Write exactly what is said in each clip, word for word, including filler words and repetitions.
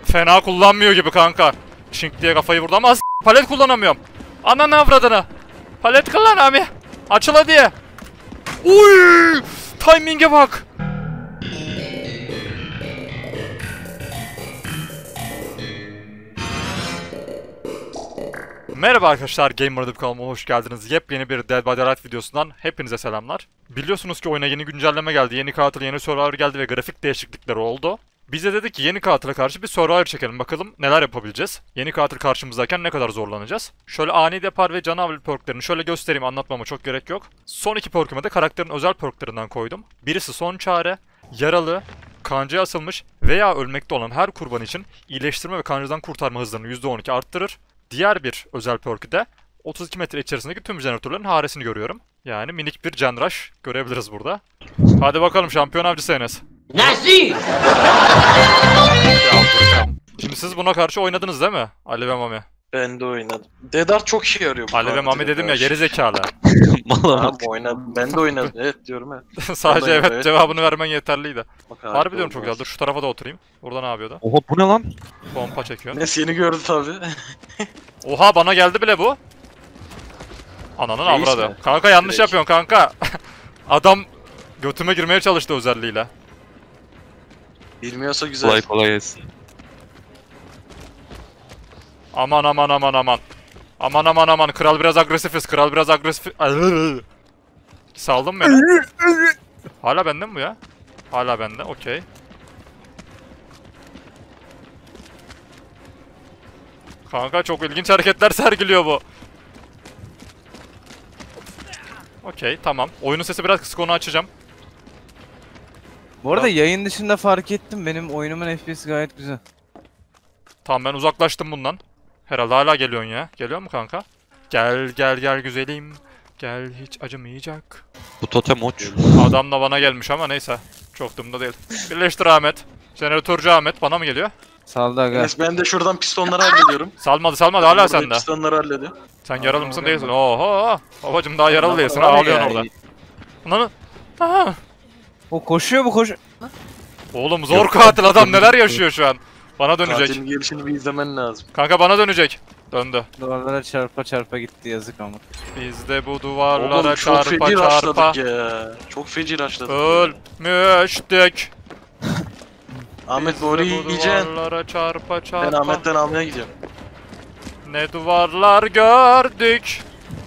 Fena kullanmıyor gibi kanka. Şink diye kafayı vurdu ama az palet kullanamıyorum. Ananı avradını. Palet kullan abi. Açıla diye. Uy! Timing'e bak. Merhaba arkadaşlar, Gamer'da kanalıma hoş geldiniz. Yepyeni bir Dead by Daylight videosundan hepinize selamlar. Biliyorsunuz ki oyuna yeni güncelleme geldi, yeni katil, yeni survivor geldi ve grafik değişiklikleri oldu. Biz de dedik ki yeni katile karşı bir survivor çekelim, bakalım neler yapabileceğiz. Yeni katil karşımızdayken ne kadar zorlanacağız. Şöyle ani depar ve canavar perklerini şöyle göstereyim, anlatmama çok gerek yok. Son iki perküme de karakterin özel perklerinden koydum. Birisi son çare, yaralı, kancaya asılmış veya ölmekte olan her kurban için iyileştirme ve kancadan kurtarma hızlarını yüzde on iki arttırır. Diğer bir özel perk'ü de otuz iki metre içerisindeki tüm jeneratörlerin haresini görüyorum. Yani minik bir can rush görebiliriz burada. Hadi bakalım şampiyon avcısı Enes. Nasıl? Şimdi siz buna karşı oynadınız değil mi? Ali ve Mami. Ben de oynadım. Dedar çok işe yarıyor bu. Ali ve Mami dedim ya, geri zekalı. Tamam oynadım. Ben de oynadım. Evet diyorum evet. Sadece evet, evet cevabını vermen yeterliydi. Bak, harbi diyorum çok güzel. Dur şu tarafa da oturayım. Burada ne yapıyordu? Oha bu ne lan? Pompa çekiyor. Ne seni gördü tabi. Oha bana geldi bile bu. Ananın Reis avradı. mi? Kanka yanlış Reis. yapıyorsun kanka. Adam götüme girmeye çalıştı özelliğiyle. Bilmiyorsa güzel. Kolay kolay gelsin. Aman aman aman aman. Aman aman aman, kral biraz agresifiz, kral biraz agresif. Saldın mı beni? Hala bende mi bu ya? Hala bende, okey. Kanka çok ilginç hareketler sergiliyor bu. Okey, tamam. Oyunun sesi biraz kısık, onu açacağım. Bu arada yayın dışında fark ettim, benim oyunumun F P S'i gayet güzel. Tamam, ben uzaklaştım bundan. Herhalde hala geliyorsun ya. Geliyor mu kanka? Gel gel gel güzelim. Gel hiç acımayacak. Bu totem uç. Adam da bana gelmiş ama neyse. Çok dumda değil. Birleştir Ahmet. Jeneratörcü Ahmet bana mı geliyor? Saldı aga. Enes ben de şuradan pistonları hallediyorum. Salmadı salmadı, hala Burada sende. Pistonları hallediyorum. Sen yaralı mısın değilsin? Oho. Babacım daha yaralı değilsin, ağlıyorsun orada. Lan. Aha. O koşuyor bu koşuyor. Oğlum zor katil adam, neler yaşıyor şu an. Bana dönecek. Katilin gelişini bir izlemen lazım. Kanka bana dönecek. Döndü. Duvarlara çarpa çarpa gitti, yazık ama. Biz de bu duvarlara Oğlum çok çarpa feci çarpa rushladık ya. Çok feci rushladık. ölmüştük. Ahmet Biz de Nuri bu yiyeceksin. duvarlara çarpa Ben çarpa. Ahmet'ten almaya gidiyorum. Ne duvarlar gördük.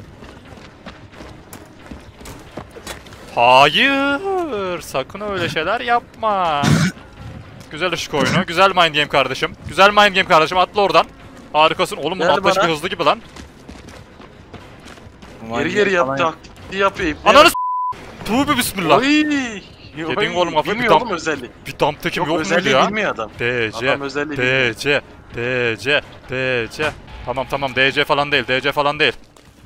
Hayır, sakın öyle şeyler yapma. Güzel ışık oyunu, güzel mind game kardeşim. Güzel mind game kardeşim, atla oradan. Harikasın. Oğlum bu Gel atlayış bir bana. hızlı gibi lan. Geri geri yap taklidi yapayım. Ananı s***. Tuğbi bismillah. Oy. Yedin oğlum kafayı, bir bilmiyor tam- oğlum özelliği. Bir dump tekim Yok, yok muydu özelliği ya? bilmiyor adam. D C, Adam özelliği bilmiyor. D C, D C, D C. Tamam tamam, D C falan değil, D C falan değil.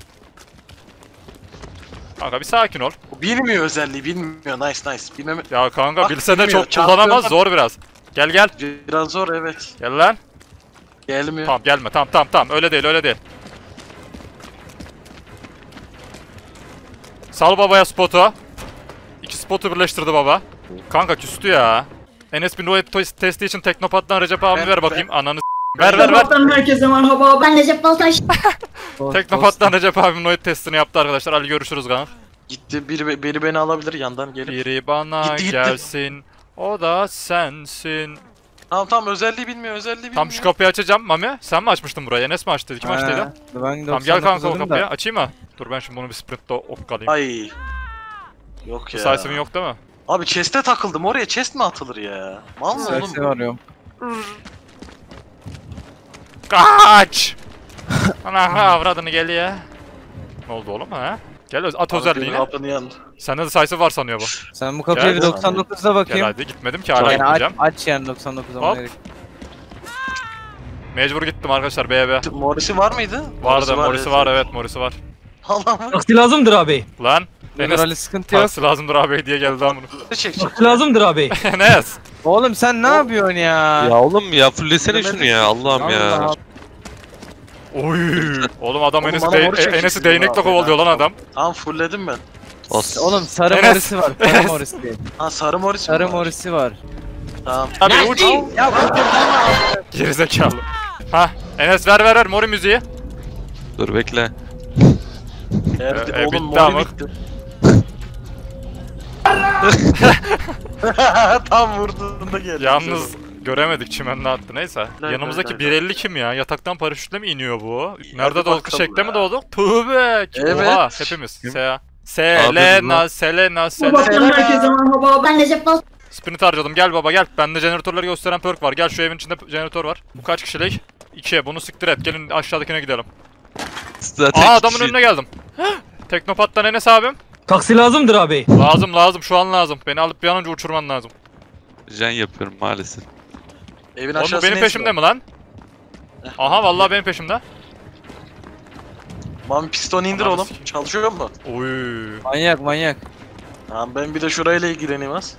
Kanka bir sakin ol. Bilmiyor özelliği bilmiyor. Nice nice. Bilmem. Ya kanka Bak, bilse de bilmiyor, çok kullanamaz, çarpıyor. zor biraz. Gel gel. Biraz zor evet. Gel lan. Gelmiyor. Tamam gelme, tamam tamam tamam, öyle değil öyle değil. Sal babaya spotu. İki spotu birleştirdi baba. Kanka küstü ya. Enes bir Noet testi için Teknopat'tan Recep abi Ben- ver bakayım. Ananı s***. Ver ver ver. Teknopat'tan herkese merhaba. Ben Recep Baltaş. Teknopat'tan Recep abim Noet testini yaptı arkadaşlar. Hadi görüşürüz kanka. Gitti biri beni beni alabilir yandan gelip. Biri bana Gitti, gitti. gelsin. O da sensin. Tamam tamam özelliği bilmiyor özelliği bilmiyor. Tam şu kapıyı açacağım Mami. Sen mi açmıştın burayı? Enes mi açtıydı? Kim açtıydı? Ben Tamam gel kanka o kapıya. Açayım mı? Dur ben şimdi bunu bir sprintte okalayayım. Ay. Yok ya. Decisive'in yok değil mi? Abi chest'e takıldım oraya chest mi atılır ya? Mal mı oğlum? Serse arıyorum. Kaç! Ana avradını gel ya. Ne oldu oğlum ha? Gel at özelliğine. Kapının yanında. Sende de sayısı var sanıyor bu. Sen bu kapıya Gel. bir doksan dokuzda Gel bakayım. hadi, gitmedim ki hala Yani aç, gitmeyeceğim. aç yani doksan dokuz ama Hop. gerek. Mecbur gittim arkadaşlar B'ye B. Morris'i var mıydı? Vardı, Morris'i var, evet Morris'i var. Allah'ım. Taksi lazımdır abi. Lan Enes, Enes sıkıntı yok. taksi lazımdır abi diye geldi lan bunu. Çek çek. Taksi lazımdır abi. Enes! Oğlum sen ne yapıyorsun ya? Ya oğlum ya fullesene şunu ya Allah'ım ya. Allah. Oy! Oğlum adam Oğlum Enes'i bana de moru çekeceksin Enes'i değnekle abi. kovalıyor lan adam. Tamam fullledim ben. As. Oğlum sarı Enes. morisi var. Sarı morisi değil. Ha sarı Morris mi Sarı var? morisi var. Tamam. Abi uç! Ya bu Gerizekalı. Ha, Enes ver ver ver mori müziği. Dur bekle. Erdi, E, e, oğlum bitti ama. mori bitti. Tam vurduğunda geldi. Yalnız göremedik çimen ne attı neyse. Lay Yanımızdaki lay lay. bir elli kim ya? Yataktan paraşütle mi iniyor bu? Nerede Hadi doğduk? bakalım Şekle ya. mi doğduk? Tövbe! Evet. Oha hepimiz. Kim? Sea. Abi Selena, bu- Selena, Selena. Sabahtan herkese merhaba. Ben Recep Bal. Sprint harcadım. Gel baba gel. Bende jeneratörleri gösteren perk var. Gel şu evin içinde jeneratör var. Bu kaç kişilik? İki. Bunu siktir et. Gelin aşağıdakine gidelim. Zaten Aa iki adamın kişi- önüne geldim. Teknopat'tan Enes abim. Taksi lazımdır abi. Lazım lazım şu an lazım. Beni alıp bir an önce uçurman lazım. Jen yapıyorum maalesef. Evin Oğlum aşağısı benim neyse peşimde o. mi lan? Aha vallahi benim peşimde. Mami pistonu indir Ananı oğlum. sikeyim. Çalışıyor mu? Oy. Manyak manyak. Tamam ben bir de şurayla ilgileneyim az.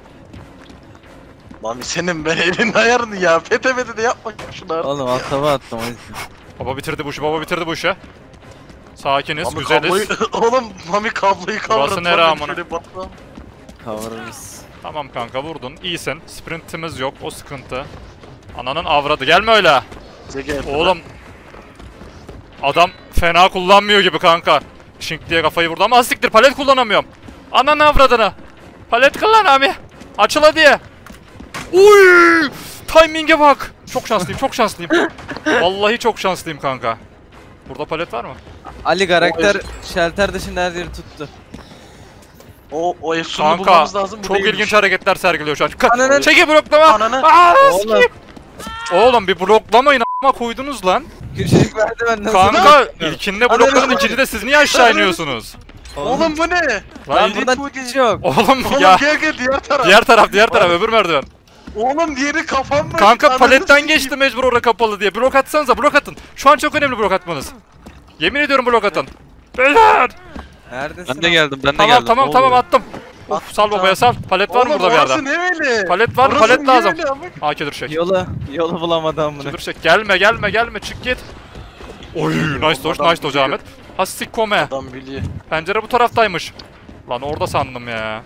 Mami senin ben elin ayarını ya. Petemedi de yapma şunu artık. Oğlum alt tava attım o yüzden. Baba bitirdi bu işi. Baba bitirdi bu işi. Sakiniz, Mami güzeliz. kabloyu... oğlum Mami kabloyu kavradı. Burası nere Mami amına? şöyle bakalım. Kavururuz. Tamam kanka vurdun. İyisin. Sprintimiz yok. O sıkıntı. Ananın avradı. Gelme öyle. Bize gel. Oğlum. Adam fena kullanmıyor gibi kanka. Şink diye kafayı vurdu ama siktir palet kullanamıyorum. Ananın avradını. Palet kullan abi. Açıla diye. Uy! Timing'e bak. Çok şanslıyım, çok şanslıyım. Vallahi çok şanslıyım kanka. Burada palet var mı? Ali karakter shelter dışında her yeri tuttu. O, o Efsun'u Kanka bulmamız lazım. bu çok değilmiş. ilginç hareketler sergiliyor şu an. Ananı- Ka- Çeki bloklama. Ananı. Aa, Oğlum sikeyim. Oğlum bir bloklamayın ama koydunuz lan. küçücük merdiven nasıl? Kanka ilkinde blokladın Ananı- ikincide siz niye aşağı iniyorsunuz? Oğlum bu ne? Lan Lan Lan buradan bu- hiç yok. oğlum Oğlum ya gel gel diğer taraf. diğer taraf diğer taraf öbür merdiven. Oğlum diğeri kafam mı? Kanka Ananı paletten sikeyim. geçti mecbur orada kapalı diye. Blok atsanıza blok atın. Şu an çok önemli blok atmanız. Yemin ediyorum blok atın. Beyler! Neredesin? Ben de geldim ben de Tamam geldim. tamam Ne tamam oluyor? attım. Of sal babaya sal. Palet var mı Oğlum, burada bir yerde? orası ne öyle? Palet var mı? Orası Palet niye lazım. öyle ama? A K dur çek. Yolu, yolu bulamadı amına. Dur çek. Gelme gelme gelme çık git. Oy nice dodge Adam nice dodge Ahmet. Hastik kome. Adam biliyor. Pencere bu taraftaymış. Lan orada sandım ya.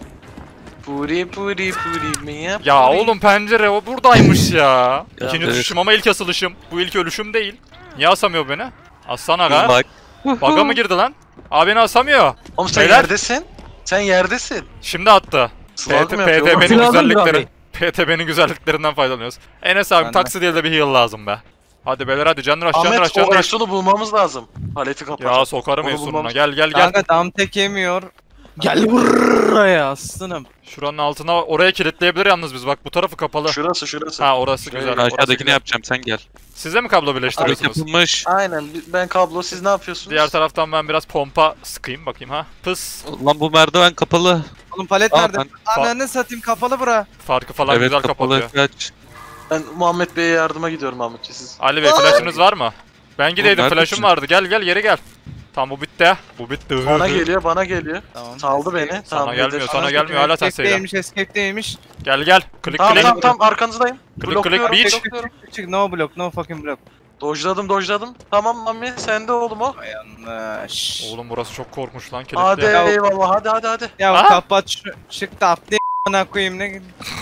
Puri puri puri mi ya? Ya puri. oğlum pencere o buradaymış ya. İkinci evet. düşüşüm ama ilk asılışım. Bu ilk ölüşüm değil. Niye asamıyor beni? Aslan aga. Bak. Baga mı girdi lan? Abi beni asamıyor. Oğlum sen Beyler. yerdesin. Sen yerdesin. Şimdi attı. Slug P mı yapıyor T oğlum? B'nin Silahlı mı güzellikleri. abi? P T B'nin güzelliklerinden faydalanıyoruz. Enes abi Ben de. taksi değil de bir heal lazım be. Hadi beyler hadi canlı rush canlı rush Ahmet canlı o rush. Efsun'u bulmamız lazım. Paleti kapatacak. Ya sokarım Onu Efsun'una bulmamız- gel gel gel. Kanka dam tek yemiyor. Gel buraya aslanım. Şuranın altına oraya kilitleyebilir yalnız biz bak bu tarafı kapalı. Şurası şurası. Ha orası Şuraya güzel. bak. Orası Aşağıdakini güzel. yapacağım sen gel. Siz de mi kablo Abi birleştiriyorsunuz? yapılmış. Aynen bi- ben kablo siz ne yapıyorsunuz? Diğer taraftan ben biraz pompa sıkayım bakayım ha. Pıs. Lan bu merdiven kapalı. Oğlum palet Aa, nerede? ben- Ananı satayım kapalı bura. Farkı falan evet güzel kapalı. kapatıyor. Kaç. Ben Muhammed Bey'e yardıma gidiyorum Ahmetçi siz. Ali Bey flash'ınız var mı? Ben gideydim nerede flash'ım ki? vardı. Gel gel geri gel. Tamam bu bitti. Bu bitti. Bana geliyor bana geliyor. Tamam. Saldı beni. Sana Tamam, gelmiyor, yeter. sana gelmiyor. Hala sen Escape söyle. değilmiş, escape değilmiş. Gel gel. Klik Tamam klik. tamam tamam arkanızdayım. Klik, Blokluyorum, klik, beach. Çık blokluyorum. çık çık no block, no fucking block. Dojladım dojladım. Tamam Mami sende oğlum o. Yanlış. Oğlum burası çok korkmuş lan Hadi kilitli. Ya- eyvallah hadi hadi hadi. Ya Aha. kapat şu çık da atlayayım a**ına koyayım ne?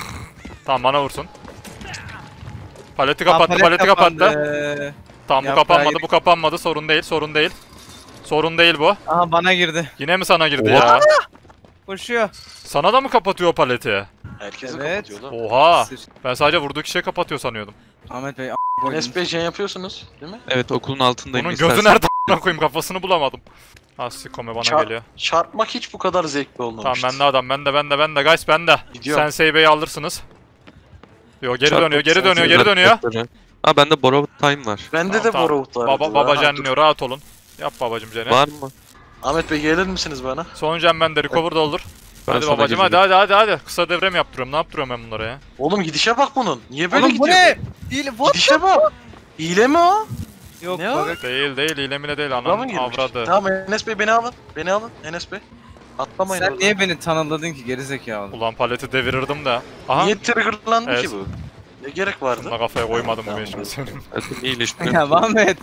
Tamam bana vursun. Paleti Aa, kapattı, palet paleti kapattı. kapandı. Tamam bu Yaprağı kapanmadı, yedik. bu kapanmadı. Sorun değil, sorun değil. Sorun değil bu. Aha bana girdi. Yine mi sana girdi Oha. ya? Koşuyor. Sana da mı kapatıyor o paleti? Herkesi Evet. kapatıyor lan. Oha. Sıç. Ben sadece vurduğu kişiye kapatıyor sanıyordum. Ahmet Bey a** koydum. Enes Bey şey yapıyorsunuz değil mi? Evet okulun altındayım. Bunun istersen. gözü nerede a**ına koyayım kafasını bulamadım. Asikome bana Çar- geliyor. Çarpmak hiç bu kadar zevkli Tamam olmamıştı. bende adam, bende bende bende guys bende. Gidiyorum. Sensei Bey'i alırsınız. Yo geri Çarpma dönüyor, geri sensörü dönüyor, geri dönüyor. hareketleri. Ha bende borrow time var. Bende Tamam, de tamam. Borrowood var. Baba baba jenliyor, rahat olun. Yap babacım jeni. Var mı? Ahmet Bey gelir misiniz bana? Son jen bende, recover da olur. Ben Hadi sana babacım hadi geleceğim. hadi hadi hadi. Kısa devre mi yaptırıyorum? Ne yaptırıyorum ben bunlara ya? Oğlum gidişe bak bunun. Niye böyle Oğlum bu gidiyor? ne? İyi what? Gidişe bak. Hile mi o? Yok Ne o? bak. Değil değil, ilemine değil Buna mı anam girmiş? avradı. Tamam Enes Bey beni alın. Beni alın Enes Bey. Atlamayın Sen oradan. niye beni tanıdın ki gerizekalı? Ulan paleti devirirdim de. Aha. Niye triggerlandı Evet. ki bu? Ne gerek vardı? Buna kafaya koymadım Tamam, ben şimdi tamam. senin. Hadi iyileşmiyor. Ya Ahmet.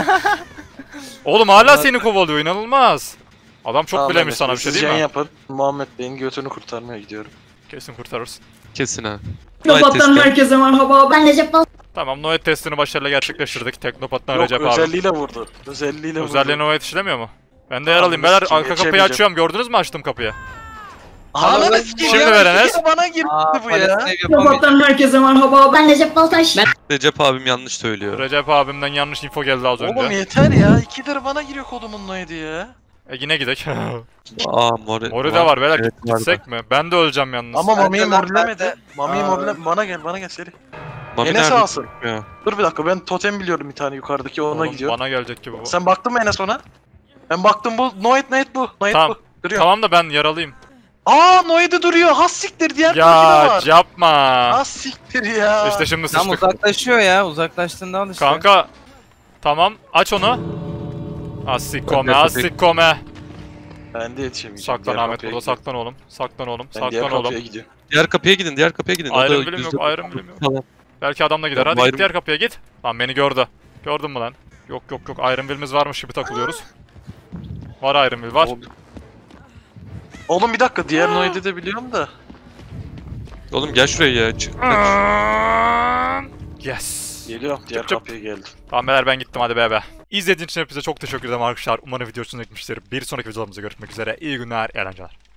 Oğlum hala seni kovalıyor, inanılmaz. Adam çok Tamam, bilemiş Enes sana Bey, bir şey siz değil jen mi? yapın. Muhammed Bey'in götünü kurtarmaya gidiyorum. Kesin kurtarırsın. Kesin ha. Sabahtan Test yap. herkese merhaba. Ben Recep Bal. Tamam, Noet testini başarıyla gerçekleştirdik. Teknopat'tan Yok Recep abi. özelliğiyle vurdu. Özelliğiyle vurdu. Özelliğine Noet işlemiyor mu? Ben de Tamam, yer alayım. Beyler sikeyim, arka kapıyı yetişemeyeceğim. açıyorum. Gördünüz mü açtım kapıyı? Ananı Şimdi sikeyim Şimdi ya, vereniz. iki kere bana girdi Aa, bu ya. Palet save yapamayacağım. Robottan herkese merhaba. Ben Recep Baltaş. Ben... Recep abim yanlış söylüyor. Recep abimden yanlış info geldi az önce. Oğlum yeter ya. İkidir bana giriyor kodumun noydu ya. E yine gidek. Aa Mori. Mori de var beyler, Evet, git- gitsek mi? Ben de öleceğim yalnız. Ama Ben Mami'yi de lan, morlemedi. ben de. Mami'yi Aa. morle... Bana gel, bana gel seri. Mami Enes nerede? alsın. Ya. Dur bir dakika, ben totem biliyorum bir tane yukarıdaki, ona Oğlum, gidiyor. bana gelecek gibi bu. Sen baktın mı Enes ona? Ben baktım, bu Noet Noet bu. Noet Tamam. bu. Duruyor. Tamam da ben yaralıyım. Aa Noet'i duruyor. Has siktir, diğer ya, Ya var. yapma. Has siktir ya. İşte şimdi Tam sıçtık. uzaklaşıyor ya. Uzaklaştığında al işte. Kanka. Tamam, aç onu. Asikome, Ben de- asikome. Ben de yetişemeyeceğim. Saklan diğer Ahmet kapıya burada, gidiyorum. saklan oğlum. Saklan oğlum, Ben diğer saklan oğlum. kapıya gidiyorum. Diğer kapıya gidin, diğer kapıya gidin. O da Iron Bilim yok, yüzde- Iron Bilim yok. Tamam. Belki adam da gider. Hadi Iron- git diğer kapıya git. Lan beni gördü. Gördün mü lan? Yok yok yok, Iron Will'imiz varmış gibi takılıyoruz. Var Iron Will var. Oğlum- Oğlum bir dakika, diğer Noet'i de biliyorum da. Oğlum gel şuraya ya. Çık. Yes. Geliyorum, diğer Çıp çıp. kapıya geldim. Tamam beyler, ben gittim, hadi be be. İzlediğiniz için hepinize çok teşekkür ederim arkadaşlar. Umarım video hoşunuza gitmiştir. Bir sonraki videolarımızda görüşmek üzere. İyi günler, eğlenceler.